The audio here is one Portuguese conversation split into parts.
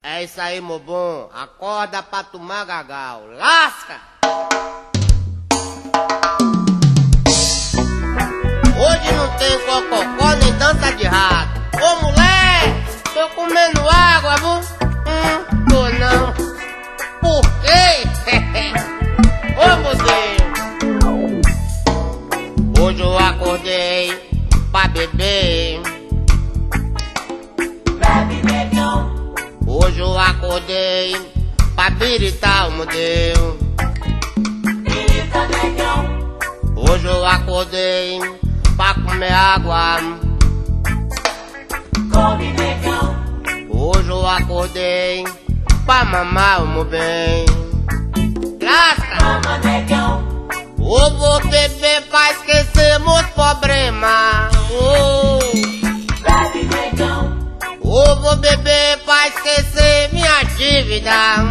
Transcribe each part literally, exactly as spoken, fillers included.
É isso aí, meu bom. Acorda pra tomar gagal. Lasca! Hoje não tem cococó nem dança de rato. Ô mulher, tô comendo água, viu? Hum, tô não. Por quê? Ô mozinho, hoje eu acordei pra beber. Bebe, negão. Hoje eu acordei pra biritar o modelo. Birita, negão. Hoje eu acordei pra comer água. Come, negão. Hoje eu acordei pra mamar o meu bem. Lasca! Mama, negão. Eu vou beber pra esquecer meus problemas. Oh. Bebe, negão. Eu vou beber pra esquecer minha dívida.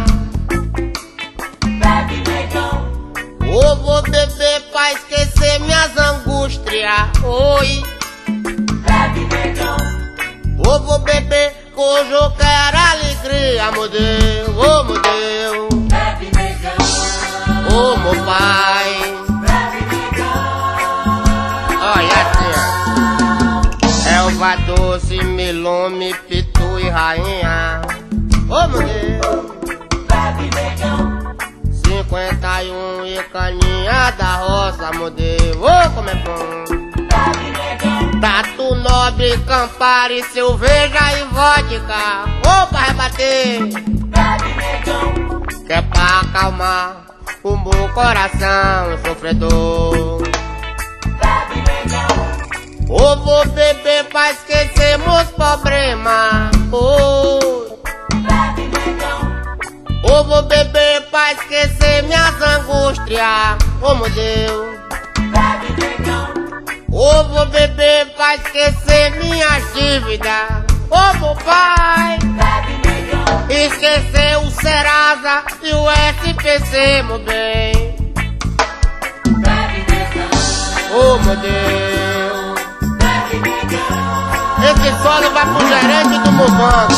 Bebe, negão. Eu vou beber pra esquecer minhas angústias. Oi. Bebe, negão. Eu vou beber que hoje eu quero alegria, meu Deus. Oh, meu Deus. Bebe, negão. Oh, meu pai. Bebe, negão. Olha assim, Elva doce, milome, pitu e rainha. Oh, meu Deus. Bebe, negão. cinquenta e um e caninha da roça, meu Deus. Oh, como é bom. Bebe, negão. Tatu nobre, Campari, cerveja e vodka. Oh, pra rebater. Bebe, negão. Que é pra acalmar o meu coração sofredor. Bebe, negão. Eu vou beber pra esquecer meus problemas. Oh. Bebe, negão. Eu vou beber pra esquecer minhas angústias. Oh, meu Deus. Bebe, negão. Eu vou beber pra esquecer minhas dívidas. Oh, meu pai. Bebe, negão. Esquecer o Serasa e o S P C, meu bem. Bebe, negão. Oh, meu Deus. Bebe, negão. Esse solo vai pro gerente do meu banco.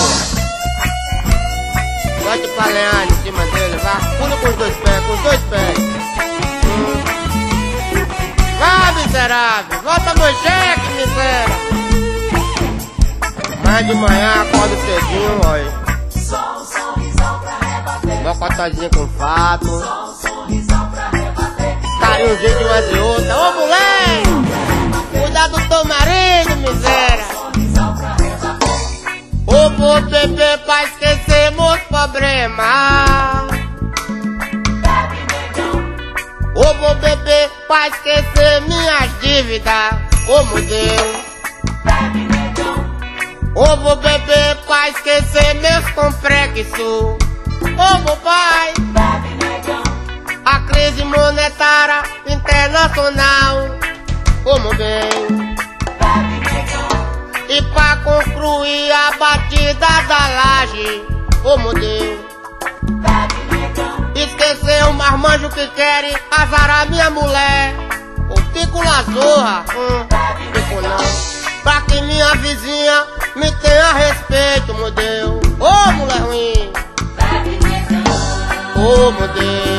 Pode palear em cima dele, vá. Pula com os dois pés, com os dois pés. Hum. Vá, miserável. Volta meu cheque, miséria. Mas de manhã acordo cedinho, olha. Só um sorrisão pra rebater. Mocotozinho com fato. Só um sorrisão pra rebater. Carinhozinho de uma de outra. Ô, mulher! Cuidado do teu marido, miséria. Sorrisão pra rebater. Eu vou beber pra esquecer meus problemas. Bebe, negão. Eu vou beber pra esquecer minhas dívidas. Oh, meu Deus. Bebe, negão. Eu vou beber pra esquecer meus complexos. Oh, meu pai. Bebe, negão. A crise monetária internacional. Oh, meu bem. Bebe, negão. E pra concluir a batida da laje. Oh, meu Deus. Bebe, negão. Esquecer o marmanjo que querem azarar minha mulher. O pico na zorra. Hum, pico não. Pra que minha vizinha me tenha respeito, meu Deus. Ô, mulher ruim. Bebe, negão. Ô, meu Deus.